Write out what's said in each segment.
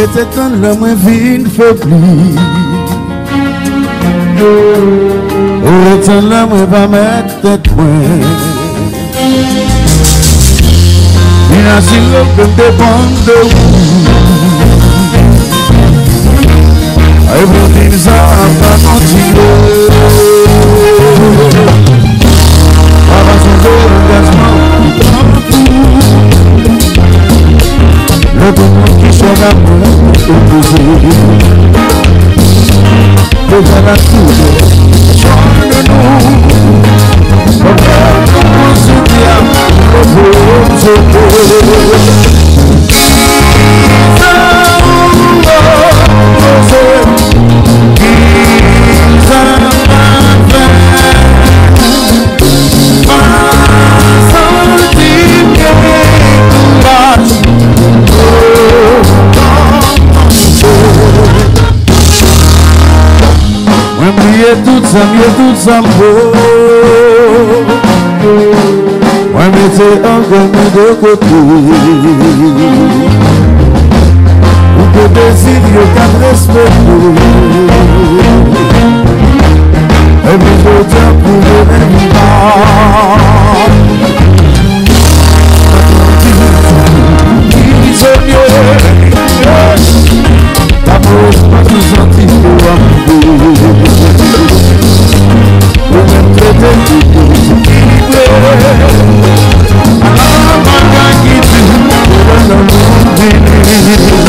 était quand le moins vide faibli. Où était le moins va mettre tête moins. Il a si le que dépend de vous. Et vous dites ça va continuer. On va changer l'engagement. Le bon monde qui soit d'amour opposé. Devant la tour, soin de nous. Pour faire qu'on se tient au beau jeu. Tout ça beau. Moi mettez encore de côté. Ou que désir qu'à respecter. Et puis je tiens pour le même pas. Ta pose pas tout senti pour amour. Vous me traitez tout équilibré. Alors ma qui tue pour un homme béni.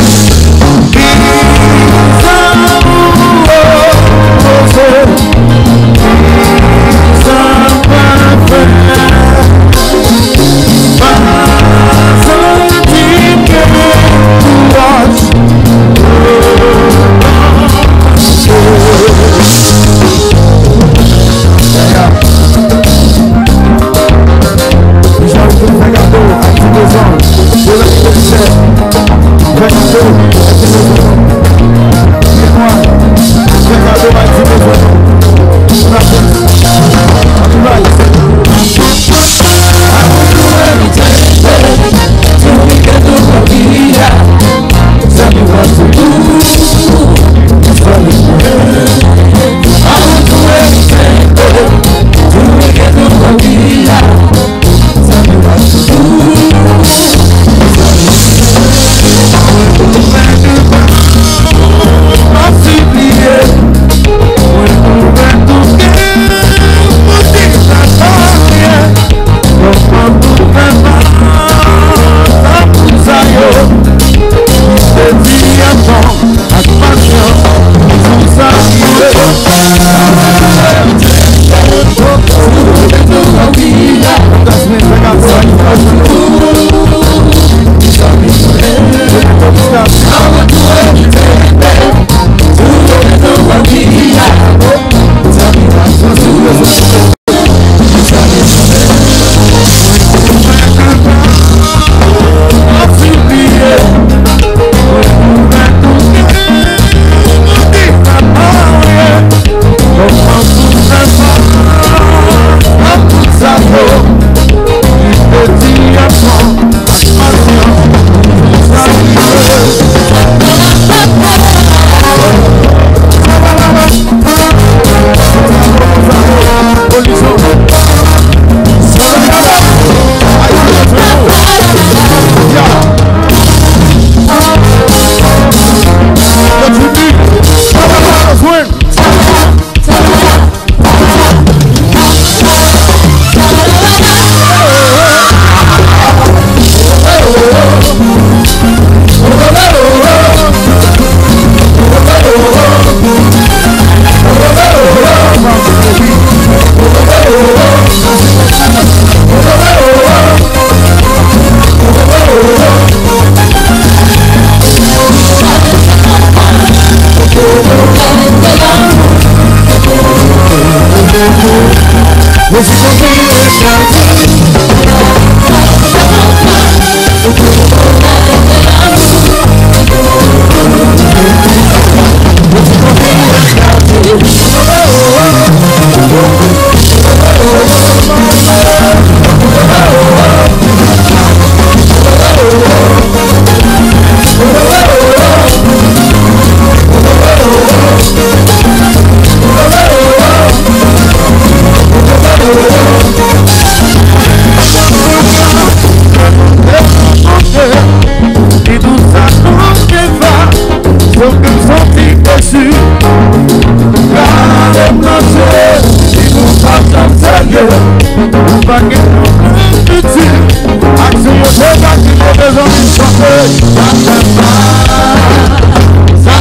ou pas que nous utile. Action au débat qui est besoin de chanter. Ça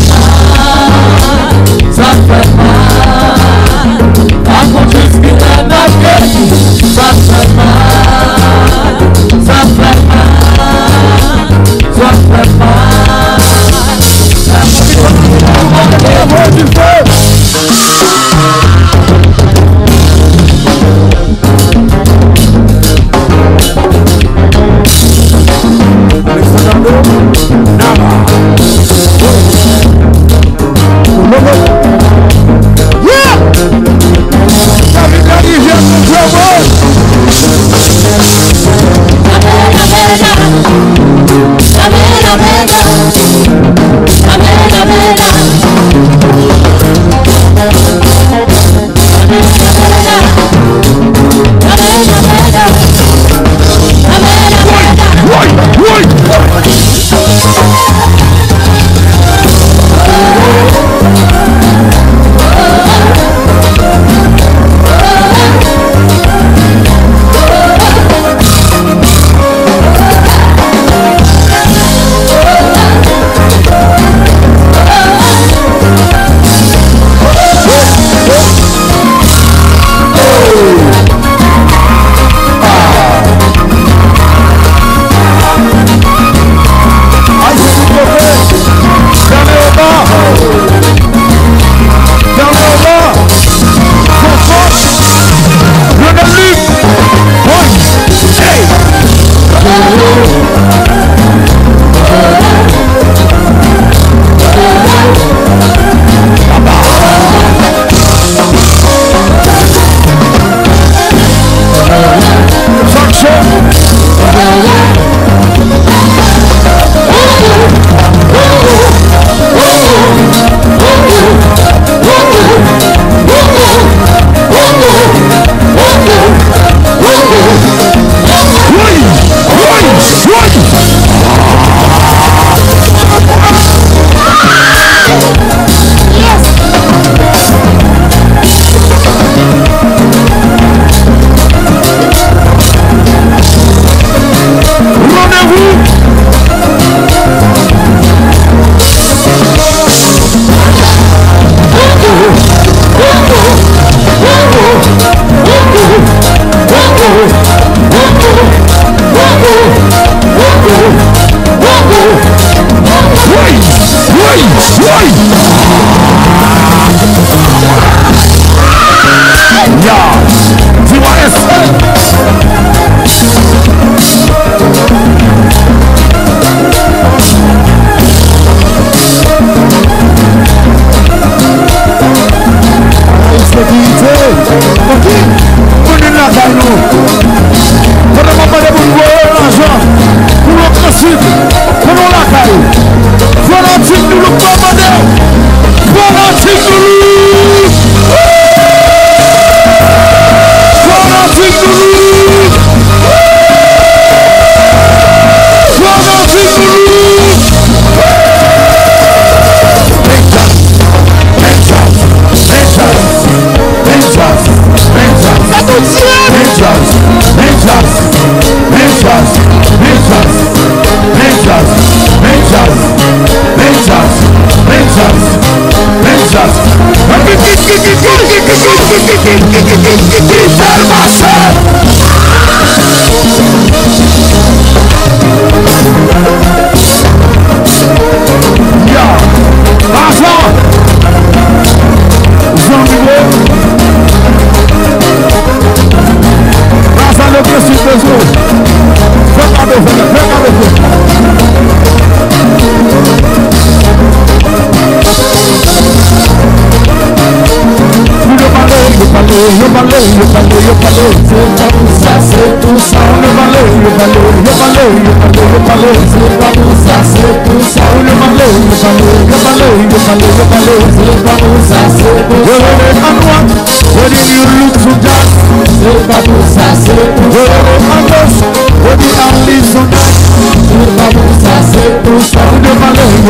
fait mal. Par contre, ce qui est marqué, ça fait mal. Ça fait mal. Ça fait mal. Ça fait mal.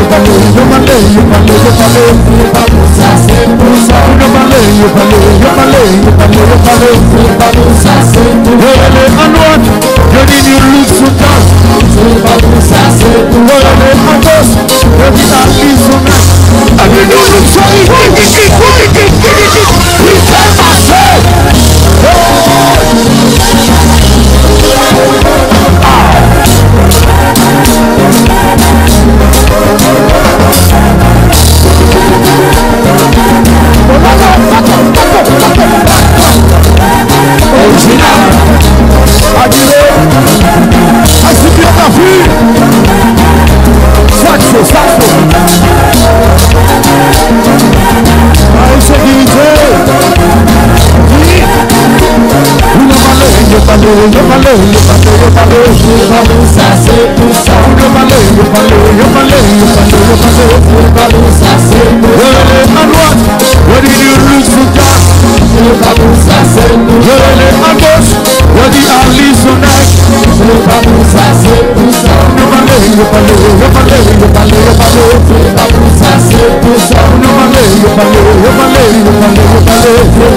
You Eu falei,